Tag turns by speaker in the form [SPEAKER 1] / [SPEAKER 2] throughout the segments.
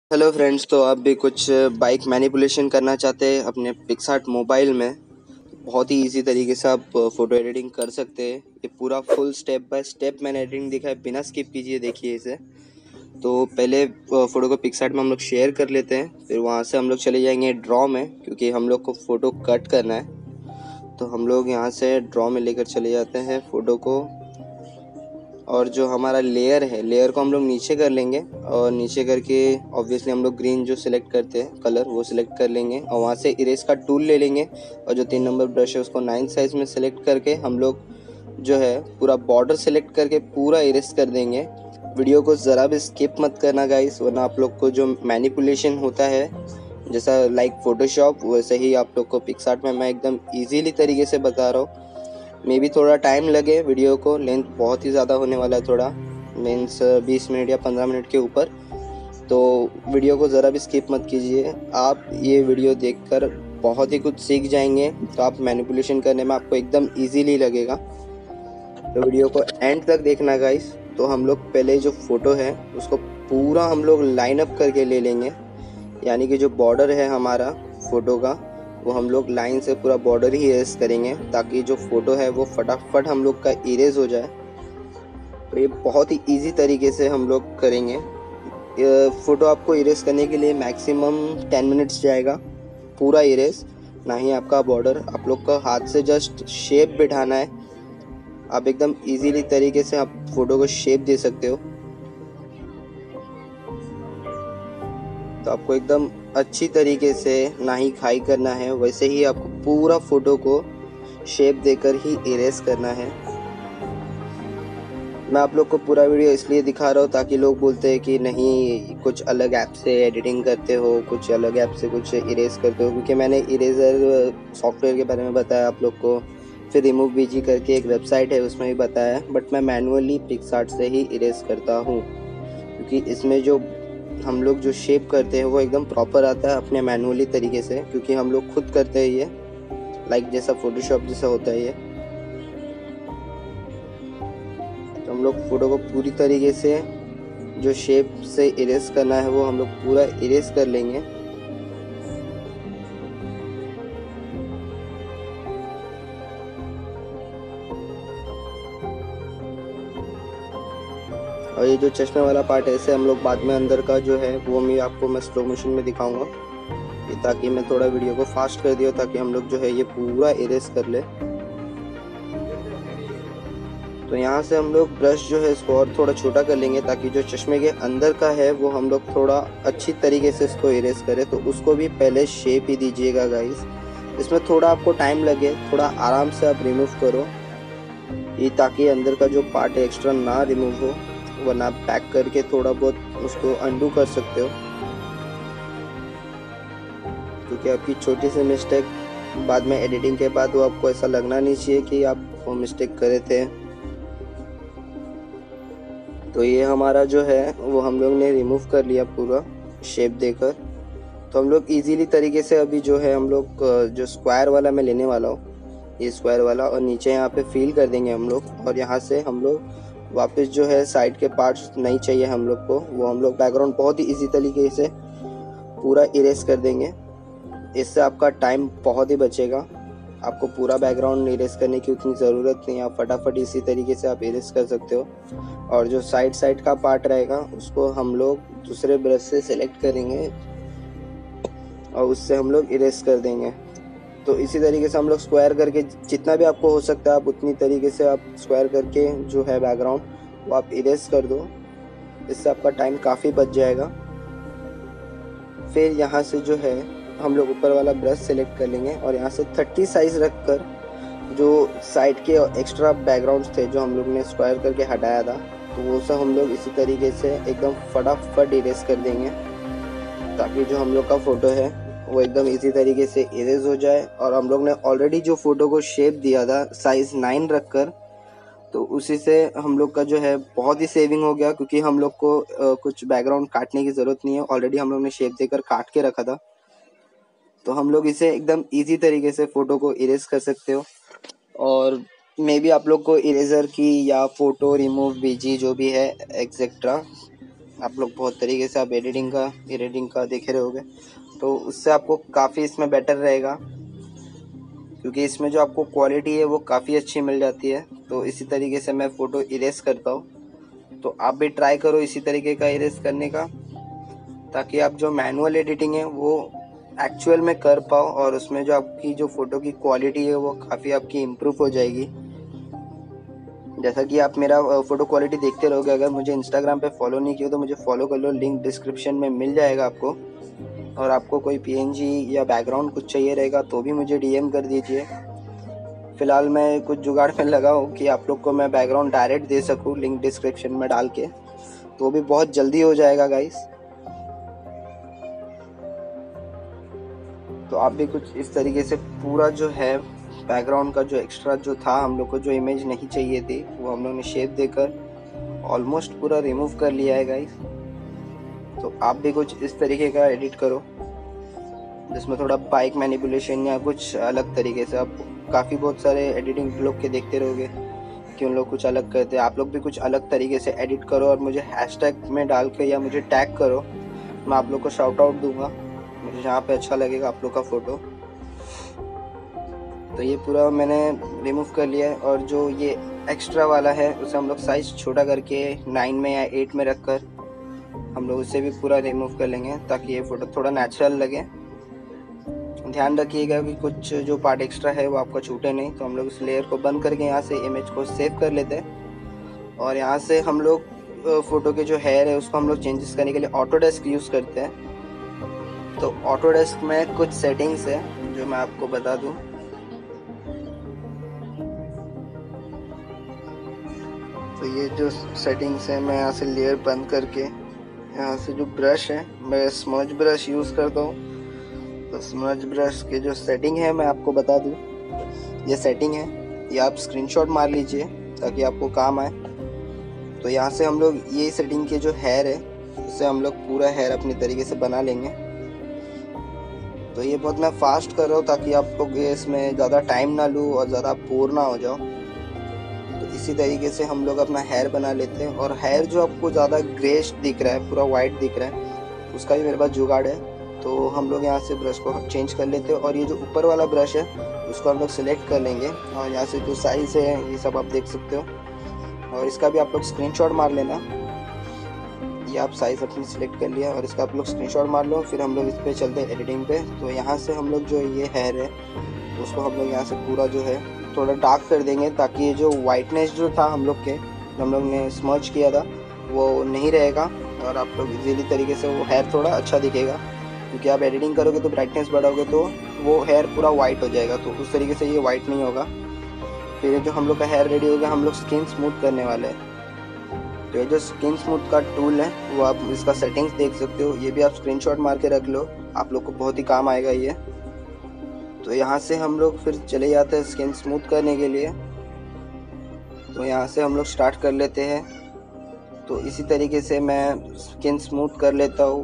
[SPEAKER 1] Hello friends, तो आप भी कुछ बाइक मैनिपुलेशन करना चाहते हैं अपने पिक्सआर्ट मोबाइल में। बहुत ही इजी तरीके से आप फ़ोटो एडिटिंग कर सकते हैं। ये पूरा फुल स्टेप बाय स्टेप मैंने एडिटिंग दिखा है, बिना स्किप कीजिए देखिए इसे। तो पहले फ़ोटो को पिक्सआर्ट में हम लोग शेयर कर लेते हैं, फिर वहाँ से हम लोग चले जाएंगे ड्रॉ में, क्योंकि हम लोग को फ़ोटो कट करना है। तो हम लोग यहाँ से ड्रॉ में लेकर चले जाते हैं फ़ोटो को, और जो हमारा लेयर है, लेयर को हम लोग नीचे कर लेंगे, और नीचे करके ऑब्वियसली हम लोग ग्रीन जो सिलेक्ट करते हैं कलर, वो सिलेक्ट कर लेंगे, और वहाँ से इरेज का टूल ले लेंगे, और जो 3 नंबर ब्रश है उसको 9 साइज में सिलेक्ट करके हम लोग जो है पूरा बॉर्डर सिलेक्ट करके पूरा इरेज कर देंगे। वीडियो को ज़रा भी स्किप मत करना गाइस, वरना आप लोग को जो मैनिपुलेशन होता है जैसा लाइक फोटोशॉप, वैसे ही आप लोग को पिक्सआर्ट में मैं एकदम ईजीली तरीके से बता रहा हूँ। मे भी थोड़ा टाइम लगे, वीडियो को लेंथ बहुत ही ज़्यादा होने वाला है, थोड़ा मीन्स 20 मिनट या 15 मिनट के ऊपर। तो वीडियो को ज़रा भी स्किप मत कीजिए, आप ये वीडियो देखकर बहुत ही कुछ सीख जाएंगे। तो आप मैनिपुलेशन करने में आपको एकदम इजीली लगेगा। तो वीडियो को एंड तक देखना गाइस। तो हम लोग पहले जो फ़ोटो है उसको पूरा हम लोग लाइन अप करके ले लेंगे, यानी कि जो बॉर्डर है हमारा फ़ोटो का, वो हम लोग लाइन से पूरा बॉर्डर ही इरेज करेंगे, ताकि जो फ़ोटो है वो फटाफट हम लोग का इरेज हो जाए। तो ये बहुत ही इजी तरीके से हम लोग करेंगे। ये फ़ोटो आपको इरेज करने के लिए मैक्सिमम 10 मिनट्स जाएगा पूरा इरेज, ना ही आपका बॉर्डर। आप लोग का हाथ से जस्ट शेप बिठाना है, आप एकदम इजीली तरीके से आप फ़ोटो को शेप दे सकते हो। तो आपको एकदम अच्छी तरीके से ना ही खाई करना है, वैसे ही आपको पूरा फ़ोटो को शेप देकर ही इरेज करना है। मैं आप लोग को पूरा वीडियो इसलिए दिखा रहा हूँ ताकि लोग बोलते हैं कि नहीं कुछ अलग ऐप से एडिटिंग करते हो, कुछ अलग ऐप से कुछ इरेज करते हो, क्योंकि मैंने इरेजर सॉफ्टवेयर के बारे में बताया आप लोग को, फिर रिमूव बीजी करके एक वेबसाइट है उसमें भी बताया, बट मैं मैनुअली पिक्सआर्ट से ही इरेज करता हूँ, क्योंकि इसमें जो हम लोग जो शेप करते हैं वो एकदम प्रॉपर आता है अपने मैनुअली तरीके से, क्योंकि हम लोग खुद करते हैं ये, लाइक जैसा फोटोशॉप जैसा होता है ये। तो हम लोग फ़ोटो को पूरी तरीके से जो शेप से इरेज करना है वो हम लोग पूरा इरेज कर लेंगे। और ये जो चश्मे वाला पार्ट है, इसे हम लोग बाद में अंदर का जो है वो मैं स्लो मोशन में दिखाऊंगा, ताकि मैं थोड़ा वीडियो को फास्ट कर दिया, ताकि हम लोग जो है ये पूरा इरेज कर ले। तो यहाँ से हम लोग ब्रश जो है इसको और थोड़ा छोटा कर लेंगे, ताकि जो चश्मे के अंदर का है वो हम लोग थोड़ा अच्छी तरीके से इसको इरेज करें। तो उसको भी पहले शेप ही दीजिएगा गाइस, इसमें थोड़ा आपको टाइम लगे, थोड़ा आराम से आप रिमूव करो ये, ताकि अंदर का जो पार्ट है एक्स्ट्रा ना रिमूव हो, वरना आप पैक करके थोड़ा बहुत उसको अंडू कर सकते हो, क्योंकि आपकी छोटी सी मिस्टेक बाद में एडिटिंग के बाद वो आपको ऐसा लगना नहीं चाहिए कि आप वो मिस्टेक करे थे। तो ये हमारा जो है वो हम लोग ने रिमूव कर लिया पूरा शेप देकर। तो हम लोग इजीली तरीके से अभी जो है हम लोग जो स्क्वायर वाला मैं लेने वाला हूँ, ये स्क्वायर वाला, और नीचे यहाँ पे फिल कर देंगे हम लोग, और यहाँ से हम लोग वापस जो है साइड के पार्ट्स नहीं चाहिए हम लोग को, वो हम लोग बैकग्राउंड बहुत ही इजी तरीके से पूरा इरेज कर देंगे। इससे आपका टाइम बहुत ही बचेगा, आपको पूरा बैकग्राउंड इरेज करने की उतनी ज़रूरत नहीं है, आप फटाफट इसी तरीके से आप इरेज कर सकते हो। और जो साइड का पार्ट रहेगा उसको हम लोग दूसरे ब्रश से सिलेक्ट करेंगे, और उससे हम लोग इरेज कर देंगे। तो इसी तरीके से हम लोग स्क्वायर करके जितना भी आपको हो सकता है आप उतनी तरीके से आप स्क्वायर करके जो है बैकग्राउंड वो आप इरेज कर दो, इससे आपका टाइम काफ़ी बच जाएगा। फिर यहाँ से जो है हम लोग ऊपर वाला ब्रश सेलेक्ट कर लेंगे, और यहाँ से 30 साइज रख कर जो साइड के एक्स्ट्रा बैकग्राउंड्स थे जो हम लोग ने स्क्वायर करके हटाया था, तो वो सब हम लोग इसी तरीके से एकदम फटाफट इरेज कर देंगे, ताकि जो हम लोग का फ़ोटो है वो एकदम इजी तरीके से इरेज हो जाए। और हम लोग ने ऑलरेडी जो फ़ोटो को शेप दिया था साइज़ 9 रख कर, तो उसी से हम लोग का जो है बहुत ही सेविंग हो गया, क्योंकि हम लोग को कुछ बैकग्राउंड काटने की ज़रूरत नहीं है, ऑलरेडी हम लोग ने शेप देकर काट के रखा था। तो हम लोग इसे एकदम इजी तरीके से फ़ोटो को इरेज कर सकते हो। और मे बी आप लोग को इरेज़र की या फ़ोटो रिमूव बीजी जो भी है एक्सेट्रा आप लोग बहुत तरीके से आप एडिटिंग का देखे रहोगे, तो उससे आपको काफ़ी इसमें बेटर रहेगा, क्योंकि इसमें जो आपको क्वालिटी है वो काफ़ी अच्छी मिल जाती है। तो इसी तरीके से मैं फ़ोटो इरेज करता हूँ, तो आप भी ट्राई करो इसी तरीके का इरेज करने का, ताकि आप जो मैनुअल एडिटिंग है वो एक्चुअल में कर पाओ, और उसमें जो आपकी जो फ़ोटो की क्वालिटी है वो काफ़ी आपकी इम्प्रूव हो जाएगी। जैसा कि आप मेरा फ़ोटो क्वालिटी देखते रहोगे। अगर मुझे इंस्टाग्राम पे फॉलो नहीं किया तो मुझे फॉलो कर लो, लिंक डिस्क्रिप्शन में मिल जाएगा आपको। और आपको कोई पीएनजी या बैकग्राउंड कुछ चाहिए रहेगा तो भी मुझे डीएम कर दीजिए। फ़िलहाल मैं कुछ जुगाड़ में लगा हूँ कि आप लोग को मैं बैकग्राउंड डायरेक्ट दे सकूँ लिंक डिस्क्रिप्शन में डाल के, तो भी बहुत जल्दी हो जाएगा गाइस। तो आप भी कुछ इस तरीके से पूरा जो है बैकग्राउंड का जो एक्स्ट्रा जो था, हम लोग को जो इमेज नहीं चाहिए थी वो हम लोग ने शेप देकर ऑलमोस्ट पूरा रिमूव कर लिया है गाइस। तो आप भी कुछ इस तरीके का एडिट करो जिसमें थोड़ा बाइक मैनिपुलेशन या कुछ अलग तरीके से। आप काफ़ी बहुत सारे एडिटिंग लोग के देखते रहोगे कि उन लोग कुछ अलग करते हैं, आप लोग भी कुछ अलग तरीके से एडिट करो और मुझे हैशटैग में डाल के या मुझे टैग करो, मैं आप लोग को शाउट आउट दूंगा मुझे जहाँ पे अच्छा लगेगा आप लोग का फ़ोटो। तो ये पूरा मैंने रिमूव कर लिया है, और जो ये एक्स्ट्रा वाला है उसे हम लोग साइज़ छोटा करके 9 में या 8 में रख कर हम लोग उसे भी पूरा रिमूव कर लेंगे, ताकि ये फ़ोटो थोड़ा नेचुरल लगे। ध्यान रखिएगा कि कुछ जो पार्ट एक्स्ट्रा है वो आपका छूटे नहीं। तो हम लोग इस लेयर को बंद करके यहाँ से इमेज को सेव कर लेते हैं, और यहाँ से हम लोग फ़ोटो के जो हेयर है उसको हम लोग चेंजेस करने के लिए ऑटोडेस्क यूज़ करते हैं। तो ऑटोडेस्क में कुछ सेटिंग्स है जो मैं आपको बता दूं। तो ये जो सेटिंग्स है, मैं यहाँ से लेयर बंद करके यहाँ से जो ब्रश है मैं स्मज ब्रश यूज़ करता हूँ। तो स्मज ब्रश के जो सेटिंग है मैं आपको बता दूं, ये सेटिंग है, ये आप स्क्रीनशॉट मार लीजिए ताकि आपको काम आए। तो यहाँ से हम लोग ये सेटिंग के जो हेयर है उससे हम लोग पूरा हेयर अपनी तरीके से बना लेंगे। तो ये बहुत मैं फास्ट कर रहा हूँ ताकि आप लोग इसमें ज़्यादा टाइम ना लूँ और ज़्यादा बोर ना हो जाओ। तो इसी तरीके से हम लोग अपना हेयर बना लेते हैं। और हेयर जो आपको ज़्यादा ग्रेश दिख रहा है, पूरा वाइट दिख रहा है, उसका भी मेरे पास जुगाड़ है। तो हम लोग यहाँ से ब्रश को चेंज कर लेते हैं, और ये जो ऊपर वाला ब्रश है उसको हम लोग सिलेक्ट कर लेंगे, और यहाँ से जो साइज़ है ये सब आप देख सकते हो, और इसका भी आप लोग स्क्रीनशॉट मार लेना। ये आप साइज़ अपनी सिलेक्ट कर लिया और इसका आप लोग स्क्रीनशॉट मार लो। फिर हम लोग इस पर चलते हैं एडिटिंग पे। तो यहाँ से हम लोग जो ये हेयर है उसको हम लोग यहाँ से पूरा जो है थोड़ा डार्क कर देंगे, ताकि ये जो वाइटनेस जो था हम लोग के, जो हम लोग ने स्मर्च किया था, वो नहीं रहेगा, और आप लोग इजीली तरीके से वो हेयर थोड़ा अच्छा दिखेगा। क्योंकि आप एडिटिंग करोगे तो ब्राइटनेस बढ़ाओगे तो वो हेयर पूरा वाइट हो जाएगा, तो उस तरीके से ये वाइट नहीं होगा। फिर जो हम लोग का हेयर रेडी हो गया, हम लोग स्किन स्मूथ करने वाले हैं। तो ये जो स्किन स्मूथ का टूल है वो आप इसका सेटिंग्स देख सकते हो, ये भी आप स्क्रीनशॉट मार के रख लो, आप लोग को बहुत ही काम आएगा ये। तो यहाँ से हम लोग फिर चले जाते हैं स्किन स्मूथ करने के लिए। तो यहाँ से हम लोग स्टार्ट कर लेते हैं। तो इसी तरीके से मैं स्किन स्मूथ कर लेता हूँ,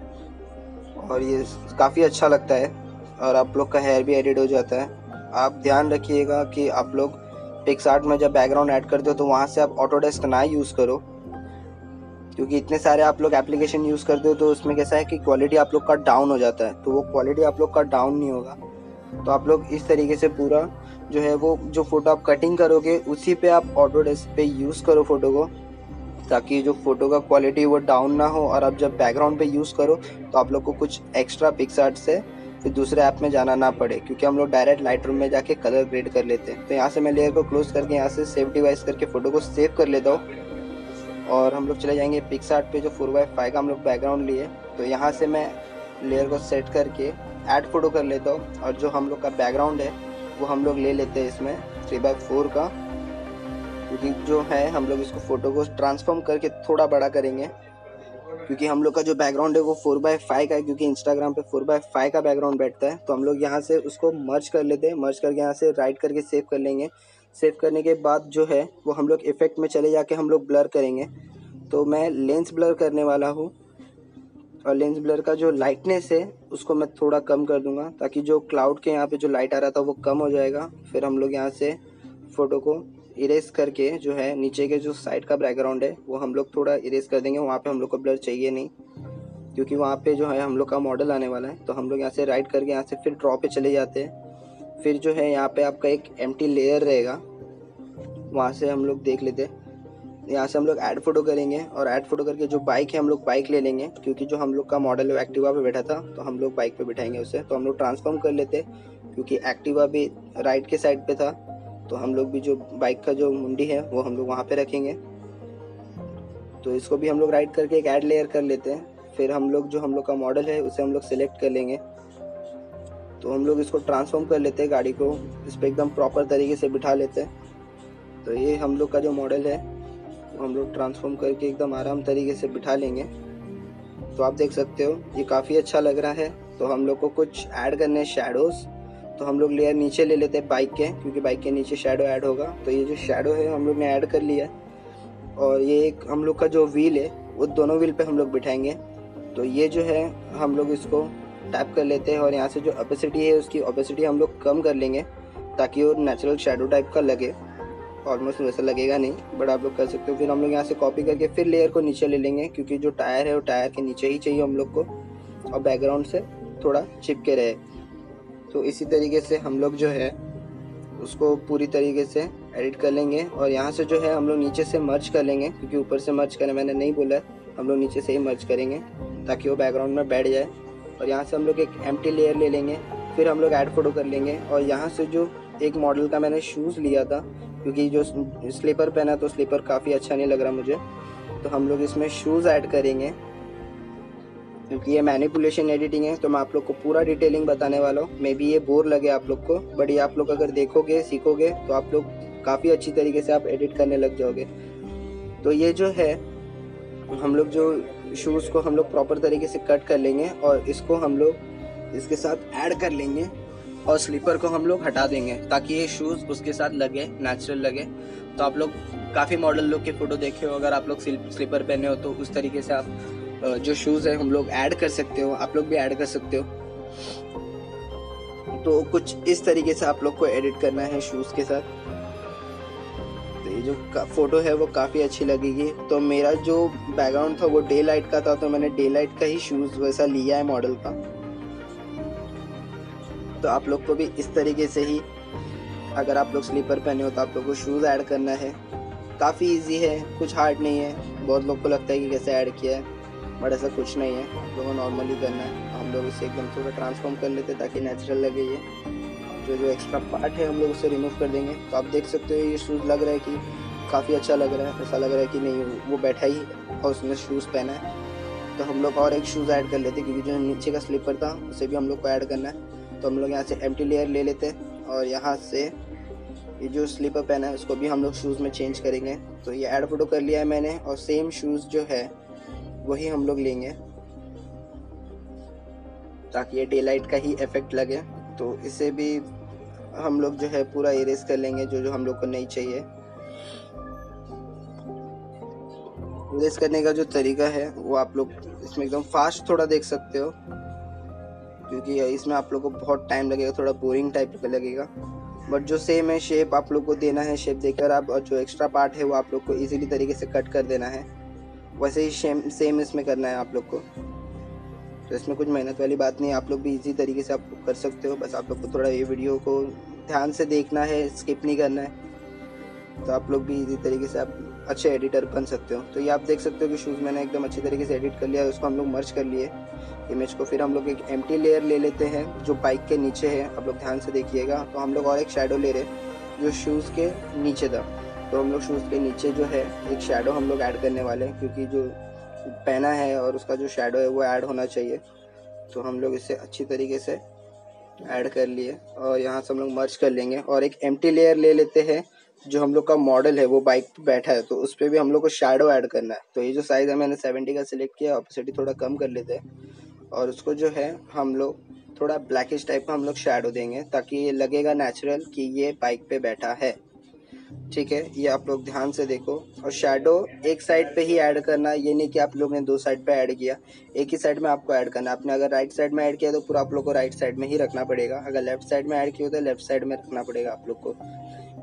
[SPEAKER 1] और ये काफ़ी अच्छा लगता है, और आप लोग का हेयर भी एडिट हो जाता है। आप ध्यान रखिएगा कि आप लोग पिक्सआर्ट में जब बैकग्राउंड ऐड करते हो तो वहाँ से आप ऑटोडेस्क ना यूज़ करो, क्योंकि इतने सारे आप लोग एप्लीकेशन यूज़ करते हो तो उसमें कैसा है कि क्वालिटी आप लोग का डाउन हो जाता है। तो वो क्वालिटी आप लोग का डाउन नहीं होगा। तो आप लोग इस तरीके से पूरा जो है वो जो फ़ोटो आप कटिंग करोगे उसी पे आप ऑटोडेस्क पे यूज़ करो फ़ोटो को, ताकि जो फ़ोटो का क्वालिटी वो डाउन ना हो। और आप जब बैकग्राउंड पे यूज़ करो तो आप लोग को कुछ एक्स्ट्रा पिक्सआर्ट से फिर दूसरे ऐप में जाना ना पड़े, क्योंकि हम लोग डायरेक्ट लाइट रूम में जाके कलर ग्रेड कर लेते हैं। तो यहाँ से मैं लेयर को क्लोज करके यहाँ से सेव डिवाइस करके फ़ोटो को सेव कर लेता हूँ, और हम लोग चले जाएंगे पिक्सआर्ट पे जो 4x5 का हम लोग बैकग्राउंड लिए। तो यहाँ से मैं लेयर को सेट करके ऐड फोटो कर लेता हूँ, और जो हम लोग का बैकग्राउंड है वो हम लोग ले लेते हैं इसमें 3x4 का, क्योंकि जो है हम लोग इसको फ़ोटो को ट्रांसफॉर्म करके थोड़ा बड़ा करेंगे, क्योंकि हम लोग का जो बैकग्राउंड है वो 4x5 का है, क्योंकि इंस्टाग्राम पे 4x5 का बैकग्राउंड बैठता है। तो हम लोग यहाँ से उसको मर्ज कर लेते हैं, मर्ज करके यहाँ से राइट करके सेव कर लेंगे। सेव करने के बाद जो है वो हम लोग इफेक्ट में चले जाके हम लोग ब्लर करेंगे। तो मैं लेंस ब्लर करने वाला हूँ, और लेंस ब्लर का जो लाइटनेस है उसको मैं थोड़ा कम कर दूंगा, ताकि जो क्लाउड के यहाँ पे जो लाइट आ रहा था वो कम हो जाएगा। फिर हम लोग यहाँ से फ़ोटो को इरेज करके जो है नीचे के जो साइड का बैकग्राउंड है वो हम लोग थोड़ा इरेज कर देंगे। वहाँ पे हम लोग को ब्लर चाहिए नहीं, क्योंकि वहाँ पे जो है हम लोग का मॉडल आने वाला है। तो हम लोग यहाँ से राइट करके यहाँ से फिर ड्रॉ पे चले जाते हैं। फिर जो है यहाँ पे आपका एक एम्प्टी लेयर रहेगा, वहाँ से हम लोग देख लेते हैं। यहाँ से हम लोग ऐड फोटो करेंगे और ऐड फोटो करके जो बाइक है हम लोग बाइक ले लेंगे, क्योंकि जो हम लोग का मॉडल है एक्टिवा पे बैठा था तो हम लोग बाइक पे बिठाएंगे उसे। तो हम लोग ट्रांसफॉर्म कर लेते, क्योंकि एक्टिवा भी राइट के साइड पे था, तो हम लोग भी जो बाइक का जो मुंडी है वो हम लोग वहाँ पे रखेंगे। तो इसको भी हम लोग राइट करके एक ऐड लेयर कर लेते हैं। फिर हम लोग जो हम लोग का मॉडल है उसे हम लोग सेलेक्ट कर लेंगे। तो हम लोग इसको ट्रांसफॉर्म कर लेते हैं, गाड़ी को इस पर एकदम प्रॉपर तरीके से बिठा लेते हैं। तो ये हम लोग का जो मॉडल है वो हम लोग ट्रांसफॉर्म करके एकदम आराम तरीके से बिठा लेंगे। तो आप देख सकते हो ये काफ़ी अच्छा लग रहा है। तो हम लोग को कुछ ऐड करने हैं शेडोज़। तो हम लोग लेयर नीचे ले लेते हैं बाइक के, क्योंकि बाइक के नीचे शेडो ऐड होगा। तो ये जो शेडो है हम लोग ने ऐड कर लिया। और ये एक हम लोग का जो व्हील है वो दोनों व्हील पे हम लोग बिठाएंगे। तो ये जो है हम लोग इसको टैप कर लेते हैं और यहाँ से जो ओपेसिटी है उसकी ओपेसिटी हम लोग कम कर लेंगे, ताकि वो नेचुरल शेडो टाइप का लगे। ऑलमोस्ट वैसा लगेगा नहीं, बट आप लोग कर सकते हो। फिर हम लोग यहाँ से कॉपी करके फिर लेयर को नीचे ले लेंगे, क्योंकि जो टायर है वो टायर के नीचे ही चाहिए हम लोग को, और बैकग्राउंड से थोड़ा चिपके रहे। तो इसी तरीके से हम लोग जो है उसको पूरी तरीके से एडिट कर लेंगे। और यहाँ से जो है हम लोग नीचे से मर्ज कर लेंगे, क्योंकि ऊपर से मर्ज करने मैंने नहीं बोला है, हम लोग नीचे से ही मर्ज करेंगे ताकि वो बैकग्राउंड में बैठ जाए। और यहाँ से हम लोग एक एम्प्टी लेयर ले लेंगे। फिर हम लोग ऐड फोटो कर लेंगे। और यहाँ से जो एक मॉडल का मैंने शूज़ लिया था, क्योंकि जो स्लीपर पहना तो स्लीपर काफ़ी अच्छा नहीं लग रहा मुझे, तो हम लोग इसमें शूज़ ऐड करेंगे। क्योंकि ये मैनिपुलेशन एडिटिंग है तो मैं आप लोग को पूरा डिटेलिंग बताने वाला हूँ। मे बी ये बोर लगे आप लोग को, बट ये आप लोग अगर देखोगे सीखोगे तो आप लोग काफ़ी अच्छी तरीके से आप एडिट करने लग जाओगे। तो ये जो है हम लोग जो शूज़ को हम लोग प्रॉपर तरीके से कट कर लेंगे और इसको हम लोग इसके साथ ऐड कर लेंगे। और स्लीपर को हम लोग हटा देंगे ताकि ये शूज़ उसके साथ लगे, नेचुरल लगे। तो आप लोग काफ़ी मॉडल लोग के फ़ोटो देखे हो, अगर आप लोग स्लीपर पहने हो तो उस तरीके से आप जो शूज़ है हम लोग ऐड कर सकते हो, आप लोग भी ऐड कर सकते हो। तो कुछ इस तरीके से आप लोग को एडिट करना है शूज़ के साथ। तो ये जो फ़ोटो है वो काफ़ी अच्छी लगेगी। तो मेरा जो बैकग्राउंड था वो डे लाइट का था, तो मैंने डे लाइट का ही शूज़ वैसा लिया है मॉडल का। तो आप लोग को भी इस तरीके से ही, अगर आप लोग स्लीपर पहने हो तो आप लोग को शूज़ ऐड करना है। काफ़ी इजी है, कुछ हार्ड नहीं है। बहुत लोग को लगता है कि कैसे ऐड किया है, बट ऐसा कुछ नहीं है, आप लोगों को नॉर्मली करना है। हम लोग इसे एकदम थोड़ा ट्रांसफॉर्म कर लेते हैं ताकि नेचुरल लगे। ये जो एक्स्ट्रा पार्ट है हम लोग उसे रिमूव कर देंगे। तो आप देख सकते हो ये शूज़ लग रहा है कि काफ़ी अच्छा लग रहा है, ऐसा लग रहा है कि नहीं वो बैठा ही और उसने शूज़ पहना है। तो हम लोग और एक शूज़ ऐड कर लेते हैं, क्योंकि जो नीचे का स्लीपर था उसे भी हम लोग को ऐड करना है। तो हम लोग यहाँ से एम्प्टी लेयर ले लेते हैं और यहाँ से ये जो स्लीपर पहना है उसको भी हम लोग शूज़ में चेंज करेंगे। तो ये ऐड फोटो कर लिया है मैंने, और सेम शूज़ जो है वही हम लोग लेंगे ताकि ये डे लाइट का ही इफेक्ट लगे। तो इसे भी हम लोग जो है पूरा इरेज कर लेंगे, जो जो हम लोग को नहीं चाहिए। इरेज करने का जो तरीका है वो आप लोग इसमें एकदम फास्ट थोड़ा देख सकते हो, क्योंकि इसमें आप लोग को बहुत टाइम लगेगा, थोड़ा बोरिंग टाइप का लगेगा। बट जो सेम है शेप आप लोग को देना है, शेप देकर आप, और जो एक्स्ट्रा पार्ट है वो आप लोग को इजीली तरीके से कट कर देना है। वैसे ही सेम इसमें करना है आप लोग को। तो इसमें कुछ मेहनत वाली बात नहीं है, आप लोग भी इजी तरीके से आप कर सकते हो। बस आप लोग को थोड़ा ये वीडियो को ध्यान से देखना है, स्किप नहीं करना है। तो आप लोग भी इजी तरीके से आप अच्छे एडिटर बन सकते हो। तो ये आप देख सकते हो कि शूज़ मैंने एकदम अच्छी तरीके से एडिट कर लिया है। उसको हम लोग मर्ज कर लिए इमेज को। फिर हम लोग एक एम्प्टी लेयर ले लेते हैं जो बाइक के नीचे है, आप लोग ध्यान से देखिएगा। तो हम लोग और एक शेडो ले रहे हैं जो शूज़ के नीचे था। तो हम लोग शूज़ के नीचे जो है एक शेडो हम लोग ऐड करने वाले हैं, क्योंकि जो पहना है और उसका जो शेडो है वो ऐड होना चाहिए। तो हम लोग इसे अच्छी तरीके से ऐड कर लिए और यहाँ से हम लोग मर्ज कर लेंगे। और एक एम्प्टी लेयर ले लेते हैं जो हम लोग का मॉडल है वो बाइक पे बैठा है, तो उस पर भी हम लोग को शैडो ऐड करना है। तो ये जो साइज़ है मैंने 70 का सिलेक्ट किया, ऑपोसिटी थोड़ा कम कर लेते हैं और उसको जो है हम लोग थोड़ा ब्लैकिश टाइप का हम लोग शैडो देंगे, ताकि ये लगेगा नेचुरल कि ये बाइक पे बैठा है। ठीक है, ये आप लोग ध्यान से देखो। और शैडो एक साइड पे ही ऐड करना, ये नहीं कि आप लोग ने दो साइड पे ऐड किया, एक ही साइड में आपको ऐड करना। आपने अगर राइट साइड में ऐड किया तो पूरा आप लोग को राइट साइड में ही रखना पड़ेगा, अगर लेफ्ट साइड में ऐड किया तो लेफ्ट साइड में रखना पड़ेगा आप लोग को।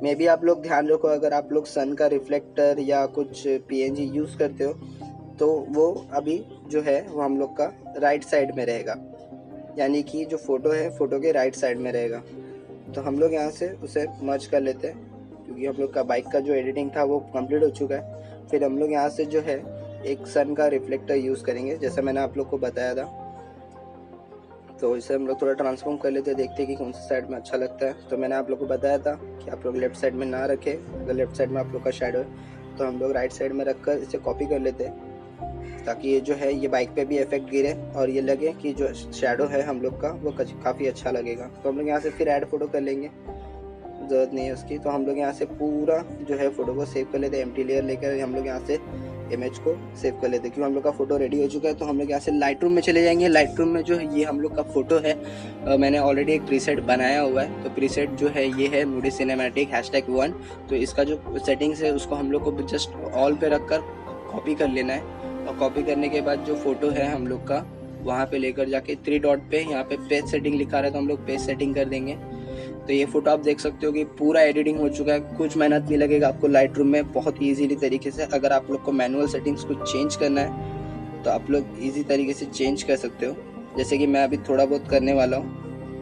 [SPEAKER 1] मे भी आप लोग ध्यान रखो, अगर आप लोग सन का रिफ्लेक्टर या कुछ पीएनजी यूज़ करते हो तो वो अभी जो है वो हम लोग का राइट साइड में रहेगा, यानी कि जो फ़ोटो है फ़ोटो के राइट साइड में रहेगा। तो हम लोग यहाँ से उसे मर्ज कर लेते हैं, क्योंकि हम लोग का बाइक का जो एडिटिंग था वो कंप्लीट हो चुका है। फिर हम लोग यहाँ से जो है एक सन का रिफ्लेक्टर यूज़ करेंगे, जैसा मैंने आप लोग को बताया था। तो इसे हम लोग थोड़ा ट्रांसफॉर्म कर लेते हैं, देखते हैं कि कौन सी साइड में अच्छा लगता है। तो मैंने आप लोग को बताया था कि आप लोग लेफ्ट साइड में ना रखें, अगर लेफ्ट साइड में आप लोग का शैडो है तो हम लोग राइट साइड में रख कर इसे कॉपी कर लेते हैं, ताकि ये जो है ये बाइक पे भी इफेक्ट गिरे और ये लगे कि जो शैडो है हम लोग का वो काफ़ी अच्छा लगेगा। तो हम लोग यहाँ से फिर ऐड फोटो कर लेंगे, ज़रूरत नहीं है उसकी। तो हम लोग यहाँ से पूरा जो है फ़ोटो को सेव कर लेते हैं, एम्प्टी लेयर लेकर हम लोग यहाँ से इमेज को सेव कर लेते हैं। क्योंकि हम लोग का फ़ोटो रेडी हो चुका है, तो हम लोग यहाँ से लाइट रूम में चले जाएंगे। लाइट रूम में जो है ये हम लोग का फ़ोटो है, मैंने ऑलरेडी एक प्रीसेट बनाया हुआ है। तो प्रीसेट जो है ये है मूडी सिनेमैटिक #1। तो इसका जो सेटिंग्स है उसको हम लोग को जस्ट ऑल पे रख कर कॉपी कर लेना है, और कॉपी करने के बाद जो फ़ोटो है हम लोग का वहाँ पे लेकर जाके 3 डॉट पे यहाँ पे पेज सेटिंग लिखा रहा है, तो हम लोग पेज सेटिंग कर देंगे। तो ये फ़ोटो आप देख सकते हो कि पूरा एडिटिंग हो चुका है, कुछ मेहनत नहीं लगेगा आपको लाइट रूम में, बहुत ईजीली तरीके से। अगर आप लोग को मैनुअल सेटिंग्स कुछ चेंज करना है तो आप लोग ईजी तरीके से चेंज कर सकते हो, जैसे कि मैं अभी थोड़ा बहुत करने वाला हूँ।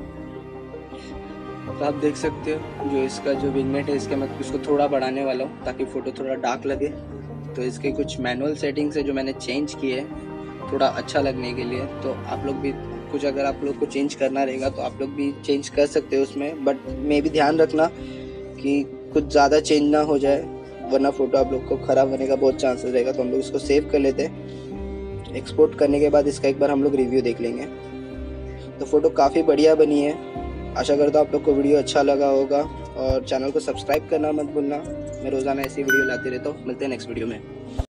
[SPEAKER 1] तो आप देख सकते हो जो इसका जो विंगनेट है इसके मैं उसको थोड़ा बढ़ाने वाला हूँ ताकि फ़ोटो थोड़ा डार्क लगे। तो इसके कुछ मैनुअल सेटिंग्स है जो मैंने चेंज किए थोड़ा अच्छा लगने के लिए। तो आप लोग भी कुछ अगर आप लोग को चेंज करना रहेगा तो आप लोग भी चेंज कर सकते हो उसमें, बट मैं भी ध्यान रखना कि कुछ ज़्यादा चेंज ना हो जाए, वरना फ़ोटो आप लोग को ख़राब होने का बहुत चांसेस रहेगा। तो हम लोग इसको सेव कर लेते हैं। एक्सपोर्ट करने के बाद इसका एक बार हम लोग रिव्यू देख लेंगे। तो फ़ोटो काफ़ी बढ़िया बनी है। आशा करता हूँ आप लोग को वीडियो अच्छा लगा होगा, और चैनल को सब्सक्राइब करना मत भूलना। मैं रोज़ाना ऐसी वीडियो लाते रहता हूँ। मिलते हैं नेक्स्ट वीडियो में।